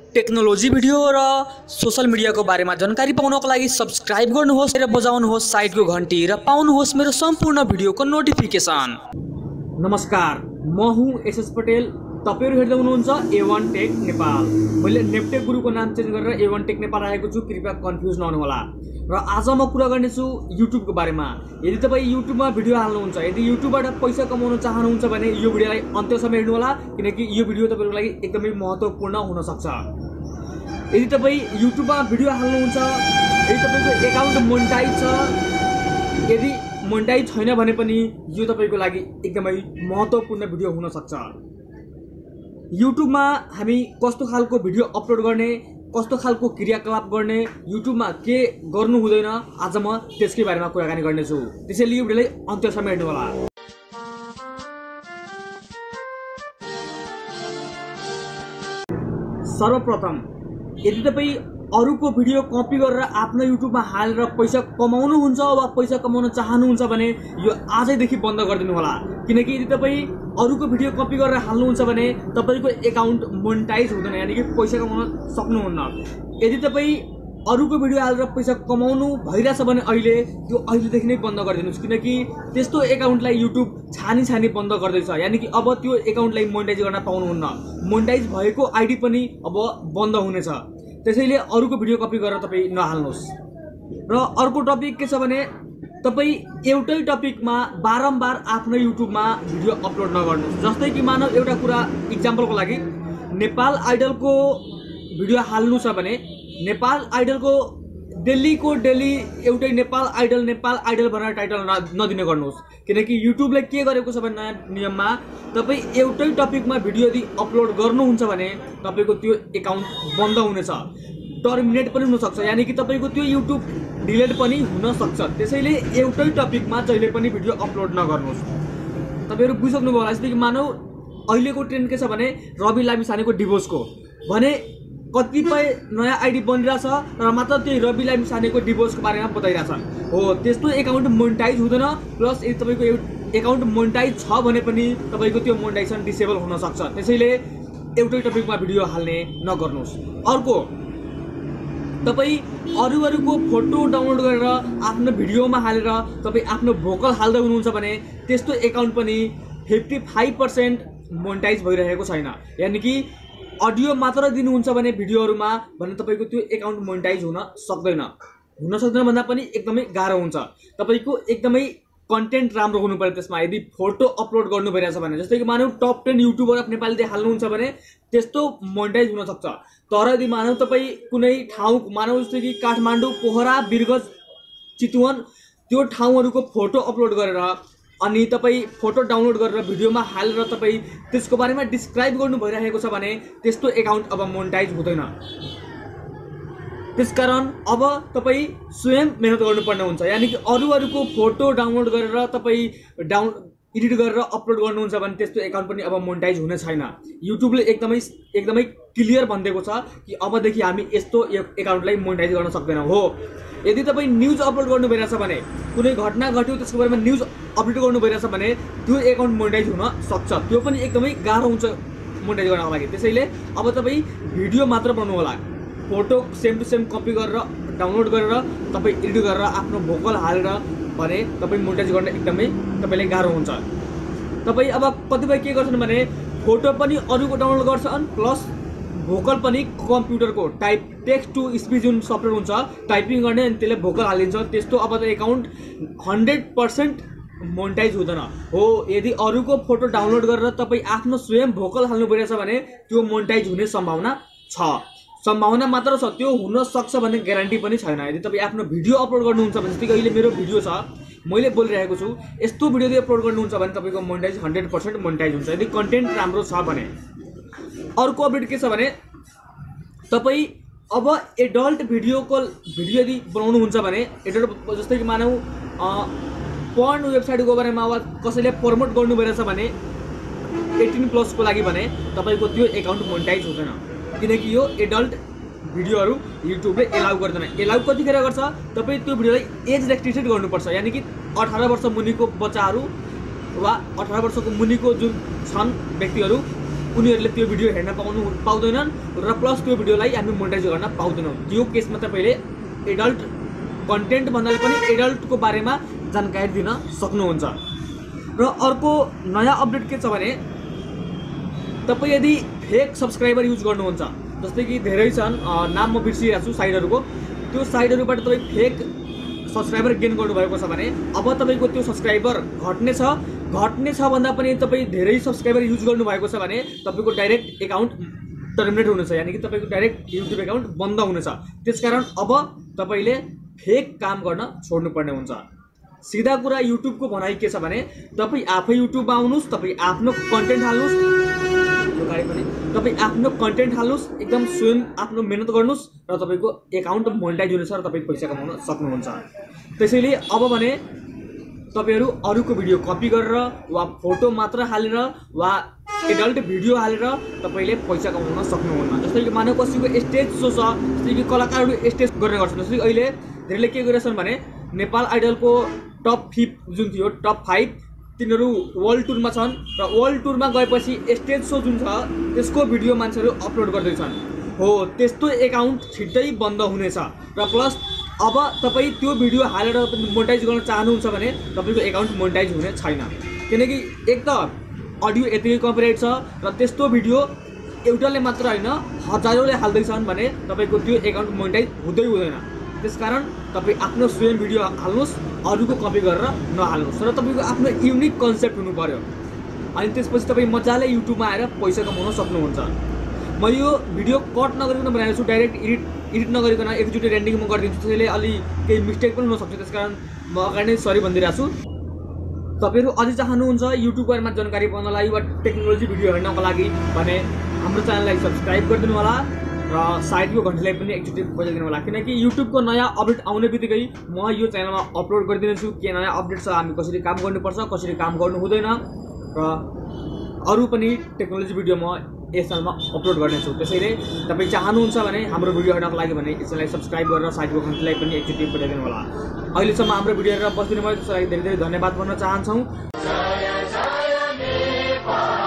Technology video र social मिडियाको बारेमा जानकारी पाउनको लागि सब्स्क्राइब गर्नुहोस् र बजाउनुहोस् साइटको घण्टी र पाउनुहोस् मेरो सम्पूर्ण भिडियोको नोटिफिकेसन। नमस्कार, म हुँ एसएस पटेल। तपाईहरु हेर्दै हुनुहुन्छ A1 टेक नेपाल। मैले नेपटेक गुरुको नाम चेन्ज गरेर A1 टेक नेपाल राखेको छु, कृपया कन्फ्युज नहुनु होला। र आज म कुरा गर्ने छु युट्युबको बारेमा। यदि तपाई युट्युबमा भिडियो हाल्नुहुन्छ, यदि युट्युबबाट पैसा कमाउन चाहनुहुन्छ भने यो भिडियोलाई अन्त्यसम्म हेर्नु होला, किनकि यो भिडियो तपाईहरुको लागि एकदमै महत्त्वपूर्ण हुन सक्छ। यदि तपाई युट्युबमा भिडियो हाल्नुहुन्छ, यदि तपाईको अकाउन्ट मोनेटाइज छ, यदि मोनेटाइज छैन भने पनि यो तपाईको लागि एकदमै महत्त्वपूर्ण भिडियो हुन सक्छ। युट्युबमा हामी कस्तो खालको भिडियो अपलोड गर्ने, कस्तो खालको क्रियाकलाप गर्ने, युट्युबमा के गर्नु हुँदैन, आज म त्यसकै बारेमा कुराकानी गर्ने छु। त्यसैले यो भिडियोलाई अन्त्यसम्म हेर्नु होला। सर्वप्रथम यदि तपाई अरूको भिडियो कपी गरेर आफ्नो युट्युबमा हालेर पैसा कमाउनुहुन्छ वा पैसा कमाउन चाहनुहुन्छ भने यो आजैदेखि बन्द गरिदिनु होला, किनकि यदि तपाई अरूको भिडियो कपी गरेर हाल्नुहुन्छ भने तपाईको अकाउन्ट मोनेटाइज हुँदैन, यानी कि पैसा कमाउन सक्नुहुन्न। यदि तपाई अरूको भिडियो हालेर पैसा कमाउनु भइरहेछ भने अहिलेदेखि नै बन्द गरिदिनुस्, किनकि त्यस्तो अकाउन्टलाई युट्युब छानी बन्द गर्दैछ, यानी कि अब त्यो अकाउन्टलाई मोनेटाइज गर्न पाउनुहुन्न। मोनेटाइज भएको आइडी पनि अब बन्द हुनेछ। त्यसैले अरूको भिडियो कपी गरेर तपाई नहाल्नुहोस्। र अर्को टपिक के छ भने तपाई एउटै टपिकमा बारम्बार आफ्नो युट्युबमा भिडियो अपलोड नगर्नुहोस्। जस्तै कि मानव एउटा कुरा इक्जाम्पलको लागि नेपाल आइडलको भिडियो हाल्नु छ भने नेपाल आइडलको डेलीको डेली एउटै नेपाल आइडल भनेर टाइटल नदिने गर्नुहोस्, किनकि युट्युबले के गरेको छ भने नयाँ नियममा तपाई एउटै टपिकमा भिडियो यदि अपलोड गर्नुहुन्छ भने तपाईको त्यो अकाउन्ट बन्द हुनेछ, टर्मिनेट पनि हुन सक्छ, यानी कि तपाईको त्यो युट्युब डिलिट पनि हुन सक्छ। त्यसैले एउटै टपिकमा जहिले पनि भिडियो अपलोड नगर्नुहोस्। तपाईहरु बुझ्नु भयो होला। जस्तै कि मानौ अहिलेको ट्रेन्ड के छ भने रवि लामिछानेको डिभोर्सको भने कतिपय नयाँ आइडी बनिरहेछ र मात्र त्यही रवि लामिछानेको डिभोर्सको बारेमा बताइरहेछ हो, त्यस्तो अकाउन्ट मोनेटाइज हुँदैन। प्लस यदि तपाईको अकाउन्ट मोनेटाइज छ भने पनि तपाईको त्यो मोनेटाइजेसन डिसेबल हुन सक्छ। त्यसैले एउटै टपिकमा भिडियो हाल्ने नगर्नुहोस्। अर्को, तपाई अरूको फोटो डाउनलोड गरेर आफ्नो भिडियोमा हालेर तपाई आफ्नो भोकल हाल्दै हुनुहुन्छ भने त्यस्तो अकाउन्ट पनि 55% मोनेटाइज भइरहेको छैन, यानी कि अडियो मात्र दिनुहुन्छ भने भिडियोहरुमा भने तपाईको त्यो अकाउन्ट मोनेटाइज हुन सक्दैन भन्दा पनि एकदमै गाह्रो हुन्छ। तपाईको एकदमै कन्टेन्ट राम्रो हुनु पर्यो त्यसमा। यदि फोटो अपलोड गर्नु भइरहेछ भने, जस्तै कि मानौ टप 10 युट्युबर अफ नेपाली हाल्नुहुन्छ भने त्यस्तो मोनेटाइज हुन सक्छ। तर यदि मानौ तपाई कुनै ठाउँ मानौ जस्तै कि काठमाडौँ, पोखरा, बिरगज, चितवन त्यो ठाउँहरुको फोटो अपलोड गरेर अनि तपाई फोटो डाउनलोड गरेर भिडियोमा हालेर तपाई त्यसको बारेमा डिस्क्राइब गर्नु भइरहेको छ भने त्यस्तो अकाउन्ट अब मोनेटाइज हुँदैन। त्यसकारण अब तपाई स्वयं मेहनत गर्नुपर्ने हुन्छ, यानी कि अरूको फोटो डाउनलोड गरेर तपाई एडिट गरेर अपलोड गर्नुहुन्छ भने त्यस्तो अकाउन्ट पनि अब मोनेटाइज हुने छैन। युट्युबले एकदमै क्लियर भनिदिएको छ कि अबदेखि हामी यस्तो अकाउन्टलाई मोनेटाइज गर्न सक्दैनौँ। हो, यदि तपाई न्यूज अपलोड गर्नु भइरहेछ भने कुनै घटना घट्यो त्यसको बारेमा न्यूज अपडेट गर्नु भइरहेछ भने त्यो अकाउन्ट मोनेटाइज हुन सक्छ। त्यो पनि एकदमै गाह्रो हुन्छ मोनेटाइज गर्नको लागि। त्यसैले अब तपाई भिडियो मात्र बनाउनु होला, photo same to same copy गरेर डाउनलोड गरेर तपाई एडिट गरेर आफ्नो भोकल हालेर भने तपाई मोनेटाइज गर्न एकदमै तपाईलाई गाह्रो हुन्छ। तपाई अब कतिपय के गर्छन् भने फोटो पनि अरूको डाउनलोड गर्छन् प्लस भोकल पनि कम्प्युटरको टेक्स्ट टु स्पिच जुन सफ्टवेयर हुन्छ टाइपिङ गर्ने अनि त्यसले भोकल हालिन्छ, त्यस्तो अब त अकाउन्ट 100% मोनेटाइज हुँदैन। हो, यदि अरूको फोटो डाउनलोड गरेर तपाई आफ्नो स्वयं भोकल हाल्नु भइरहेछ भने त्यो मोनेटाइज हुने सम्भावना छ। सम्भावना मात्र छ, त्यो हुन सक्छ भन्ने ग्यारेन्टी पनि छैन। यदि तपाई आफ्नो भिडियो अपलोड गर्नुहुन्छ भने, जस्तै कि अहिले मेरो भिडियो छ, मैले बोलिरहेको छु, यस्तो भिडियो यदि अपलोड गर्नुहुन्छ भने तपाईको मोनेटाइज 100% मोनेटाइज हुन्छ यदि कन्टेन्ट राम्रो छ भने। अर्को अपडेट के छ भने तपाई अब एडल्ट भिडियो यदि बनाउनुहुन्छ भने एडल्ट, जस्तै कि मानौ पर्न वेबसाइटको बारेमा वा कसैले प्रमोट गर्नु भइरहेछ भने 18+ को लागि भने तपाईको त्यो अकाउन्ट मोनेटाइज हुँदैन, किनकि यो एडल्ट भिडियोहरु युट्युबले एलाउ गर्दैन। एलाउ कतिखेर गर्छ, तपाई त्यो भिडियोलाई एज रेस्ट्रिक्टेड गर्नुपर्छ, यानी कि 18 वर्ष मुनिको बच्चाहरु वा 18 वर्षको मुनिको जुन छन् व्यक्तिहरु उनीहरूले त्यो भिडियो हेर्न पाउँदैनन् र प्लस त्यो भिडियोलाई हामी मोनेटाइज गर्न पाउँदैनौँ। त्यो केसमा तपाईँले एडल्ट कन्टेन्ट भन्नाले पनि एडल्टको बारेमा जानकारी दिन सक्नुहुन्छ। र अर्को नयाँ अपडेट के छ भने तपाईँ यदि फेक सब्सक्राइबर युज गर्नुहुन्छ, जस्तै कि धेरै छन्, नाम म बिर्सिरहेको छु साइटहरूको, त्यो साइटहरूबाट तपाईँ फेक सब्सक्राइबर गेन गर्नुभएको छ भने अब तपाईँको त्यो सब्सक्राइबर घट्ने छ भन्दा पनि तपाईँ धेरै सब्सक्राइबर युज गर्नुभएको छ भने तपाईँको डाइरेक्ट एकाउन्ट टर्मिनेट हुनेछ, यानि कि तपाईँको डाइरेक्ट युट्युब एकाउन्ट बन्द हुनेछ। त्यसकारण अब तपाईँले फेक काम गर्न छोड्नुपर्ने हुन्छ। सिधा कुरा युट्युबको भनाइ के छ भने तपाईँ आफै युट्युबमा आउनुहोस्, तपाईँ आफ्नो कन्टेन्ट हाल्नुहोस्, तपाईँ आफ्नो कन्टेन्ट हाल्नुहोस्, एकदम स्वयं आफ्नो मेहनत गर्नुहोस् र तपाईँको एकाउन्ट मोनेटाइज हुनेछ र तपाईँ पैसा कमाउन सक्नुहुन्छ। त्यसैले अब भने तपाईँहरू अरूको भिडियो कपी गरेर वा फोटो मात्र हालेर वा एडल्ट भिडियो हालेर तपाईँले पैसा कमाउन सक्नुहुन्न। जस्तै कि मानव कसैको स्टेज सो छ, जस्तै कि कलाकारहरू स्टेज गर्ने गर्छन्। जस्तै अहिले धेरैले के गरिरहेछन् भने नेपाल आइडलको टप 5 जुन थियो, टप 5 तिनीहरू वर्ल्ड टुरमा छन् र वर्ल्ड टुरमा गएपछि स्टेज सो जुन छ त्यसको भिडियो मान्छेहरू अपलोड गर्दैछन्। हो, त्यस्तो एकाउन्ट छिट्टै बन्द हुनेछ र प्लस अब तपाईँ त्यो भिडियो हालेर मोनेटाइज गर्न चाहनुहुन्छ भने तपाईँको एकाउन्ट मोनेटाइज हुने छैन, किनकि एक त अडियो यतिकै कपिराइट छ र त्यस्तो भिडियो एउटाले मात्र होइन हजारौँले हाल्दैछन् भने तपाईँको त्यो एकाउन्ट मोनेटाइज हुँदैन। त्यसकारण तपाईँ आफ्नो स्वयं भिडियो हाल्नुहोस्, अरूको कपी गरेर नहाल्नुहोस् र तपाईँको आफ्नो युनिक कन्सेप्ट हुनु पर्यो। अनि त्यसपछि तपाईँ मजाले युट्युबमा आएर पैसा कमाउन सक्नुहुन्छ। म यो भिडियो कट नगरिकन बनाएको छु, डाइरेक्ट एडिट नगरिकन एकचोटि रेन्डिङ म गरिदिन्छु, त्यसैले अलि केही मिस्टेक पनि हुनसक्छ, त्यसकारण म अगाडि नै सरी भनिदिइरहेको छु। तपाईँहरू अझै चाहनुहुन्छ युट्युब बारेमा जानकारी पाउनलाई वा टेक्नोलोजी भिडियो हेर्नको लागि भने हाम्रो च्यानललाई सब्सक्राइब गरिदिनु होला र साइडको घन्टीलाई पनि एकचोटि बजाइदिनु होला, किनकि युट्युबको नयाँ अपडेट आउने बित्तिकै म यो च्यानलमा अपलोड गरिदिनेछु के नयाँ अपडेट छ, हामी कसरी काम गर्नुपर्छ, कसरी काम गर्नु हुँदैन र अरू पनि टेक्नोलोजी भिडियो म यस च्यानलमा अपलोड गर्नेछु। त्यसैले तपाईँ चाहनुहुन्छ भने हाम्रो भिडियो हेर्नको लागि भने यसलाई सब्सक्राइब गरेर साइडको घन्टीलाई पनि एकचोटि बजाइदिनु होला। अहिलेसम्म हाम्रो भिडियो हेरेर बसिदिनु भयो, त्यसलाई धेरै धेरै धन्यवाद भन्न चाहन्छौँ।